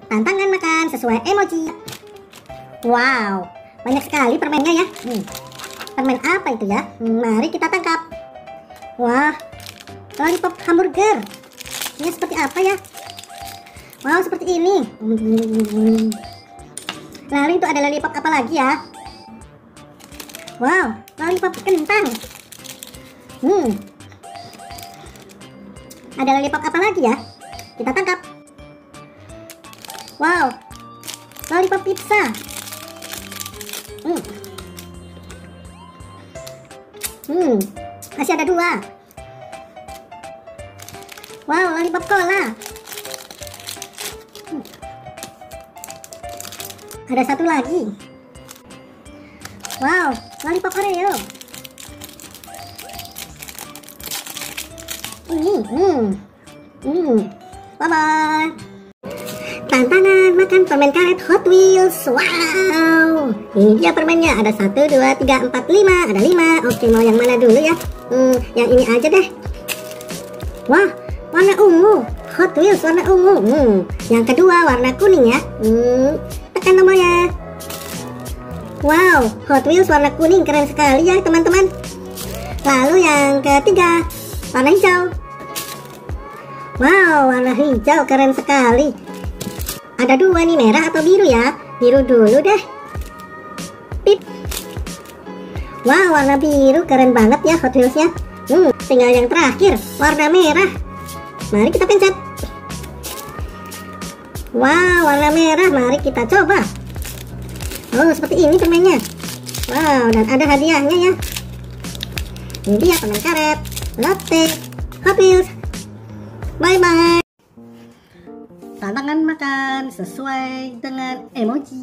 Tantangan makan sesuai emoji. Wow, banyak sekali permennya ya. Permen apa itu ya? Mari kita tangkap. Wah, lollipop hamburger. Ini seperti apa ya? Wow, seperti ini. Lalu itu ada lollipop apa lagi ya? Wow, lollipop kentang. Ada lollipop apa lagi ya? Kita tangkap. Wow, lollipop pizza. Masih ada 2. Wow, lollipop cola. Ada 1 lagi. Wow, lollipop Oreo. Bye-bye. Tantangan makan permen karet Hot Wheels. Wow, ini dia permennya. Ada 1, 2, 3, 4, 5. Ada 5. Oke, mau yang mana dulu ya? Yang ini aja deh. Wah, warna ungu. Hot Wheels warna ungu. Yang kedua warna kuning ya. Tekan nomornya. Wow, Hot Wheels warna kuning, keren sekali ya teman-teman. Lalu yang ketiga warna hijau. Wow, warna hijau keren sekali. Ada 2 nih, merah atau biru ya? Biru dulu deh. Pip. Wow, warna biru keren banget ya Hot Wheels-nya. Tinggal yang terakhir, warna merah. Mari kita pencet. Wow, warna merah. Mari kita coba. Oh, seperti ini permennya. Wow, dan ada hadiahnya ya. Ini dia permen karet Lotte Hot Wheels. Bye-bye. Tantangan makan sesuai dengan emoji.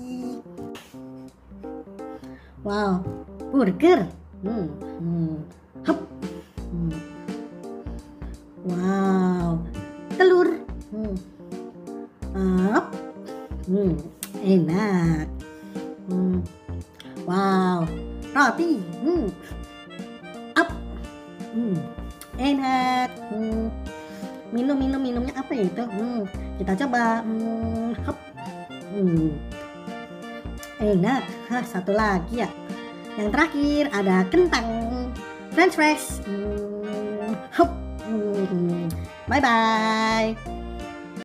Wow, burger. Hop. Wow, telur. Hop. Enak. Wow, roti. Up. Enak. Minumnya apa ya itu? Kita coba. Hop. Enak. Satu lagi ya. Yang terakhir ada kentang French fries. Hop. Bye bye.